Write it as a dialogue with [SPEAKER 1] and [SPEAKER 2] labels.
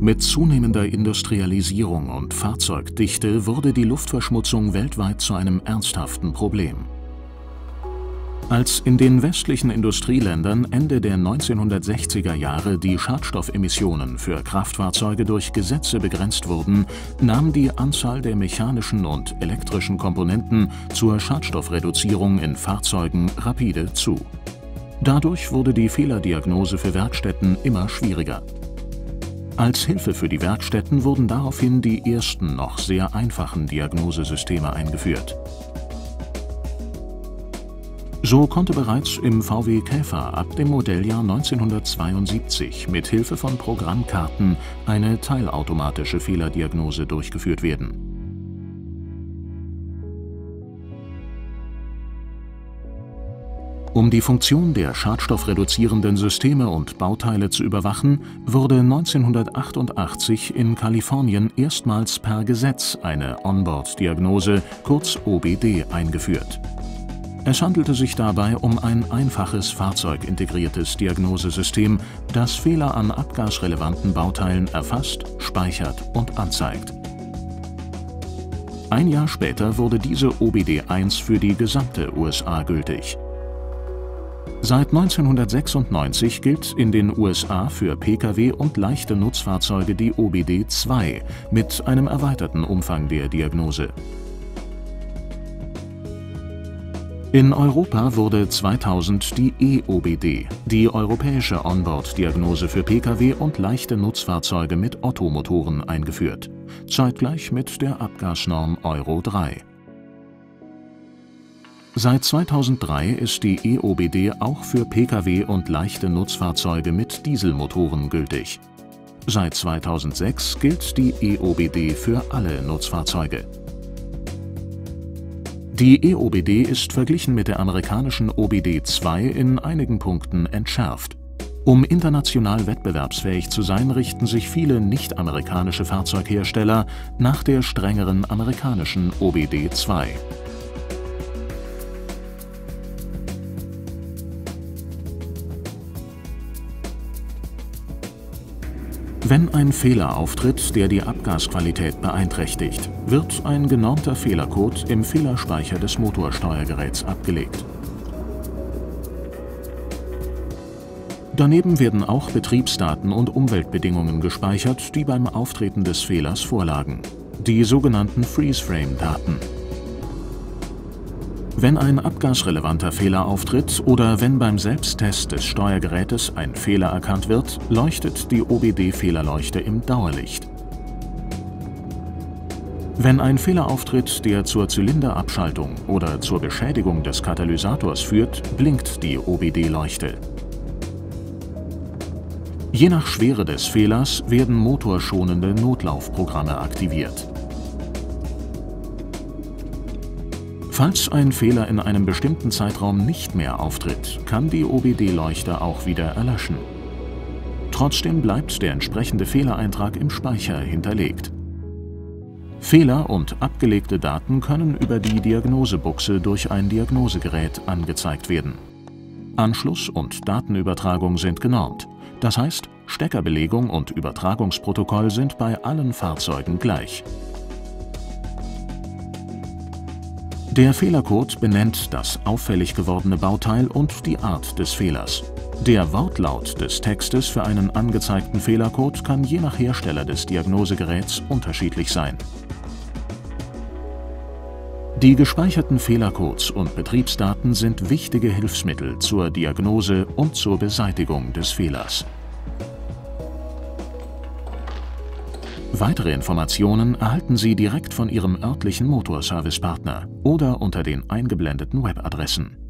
[SPEAKER 1] Mit zunehmender Industrialisierung und Fahrzeugdichte wurde die Luftverschmutzung weltweit zu einem ernsthaften Problem. Als in den westlichen Industrieländern Ende der 1960er Jahre die Schadstoffemissionen für Kraftfahrzeuge durch Gesetze begrenzt wurden, nahm die Anzahl der mechanischen und elektrischen Komponenten zur Schadstoffreduzierung in Fahrzeugen rapide zu. Dadurch wurde die Fehlerdiagnose für Werkstätten immer schwieriger. Als Hilfe für die Werkstätten wurden daraufhin die ersten noch sehr einfachen Diagnosesysteme eingeführt. So konnte bereits im VW Käfer ab dem Modelljahr 1972 mit Hilfe von Programmkarten eine teilautomatische Fehlerdiagnose durchgeführt werden. Um die Funktion der schadstoffreduzierenden Systeme und Bauteile zu überwachen, wurde 1988 in Kalifornien erstmals per Gesetz eine Onboard-Diagnose, kurz OBD, eingeführt. Es handelte sich dabei um ein einfaches fahrzeugintegriertes Diagnosesystem, das Fehler an abgasrelevanten Bauteilen erfasst, speichert und anzeigt. Ein Jahr später wurde diese OBD1 für die gesamte USA gültig. Seit 1996 gilt in den USA für Pkw und leichte Nutzfahrzeuge die OBD2 mit einem erweiterten Umfang der Diagnose. In Europa wurde 2000 die EOBD, die europäische Onboard-Diagnose für Pkw und leichte Nutzfahrzeuge mit Ottomotoren, eingeführt, zeitgleich mit der Abgasnorm Euro 3. Seit 2003 ist die EOBD auch für Pkw und leichte Nutzfahrzeuge mit Dieselmotoren gültig. Seit 2006 gilt die EOBD für alle Nutzfahrzeuge. Die EOBD ist verglichen mit der amerikanischen OBD2 in einigen Punkten entschärft. Um international wettbewerbsfähig zu sein, richten sich viele nicht-amerikanische Fahrzeughersteller nach der strengeren amerikanischen OBD2. Wenn ein Fehler auftritt, der die Abgasqualität beeinträchtigt, wird ein genormter Fehlercode im Fehlerspeicher des Motorsteuergeräts abgelegt. Daneben werden auch Betriebsdaten und Umweltbedingungen gespeichert, die beim Auftreten des Fehlers vorlagen, die sogenannten Freeze-Frame-Daten. Wenn ein abgasrelevanter Fehler auftritt oder wenn beim Selbsttest des Steuergerätes ein Fehler erkannt wird, leuchtet die OBD-Fehlerleuchte im Dauerlicht. Wenn ein Fehler auftritt, der zur Zylinderabschaltung oder zur Beschädigung des Katalysators führt, blinkt die OBD-Leuchte. Je nach Schwere des Fehlers werden motorschonende Notlaufprogramme aktiviert. Falls ein Fehler in einem bestimmten Zeitraum nicht mehr auftritt, kann die OBD-Leuchte auch wieder erlöschen. Trotzdem bleibt der entsprechende Fehlereintrag im Speicher hinterlegt. Fehler und abgelegte Daten können über die Diagnosebuchse durch ein Diagnosegerät angezeigt werden. Anschluss und Datenübertragung sind genormt. Das heißt, Steckerbelegung und Übertragungsprotokoll sind bei allen Fahrzeugen gleich. Der Fehlercode benennt das auffällig gewordene Bauteil und die Art des Fehlers. Der Wortlaut des Textes für einen angezeigten Fehlercode kann je nach Hersteller des Diagnosegeräts unterschiedlich sein. Die gespeicherten Fehlercodes und Betriebsdaten sind wichtige Hilfsmittel zur Diagnose und zur Beseitigung des Fehlers. Weitere Informationen erhalten Sie direkt von Ihrem örtlichen Motorservice-Partner oder unter den eingeblendeten Webadressen.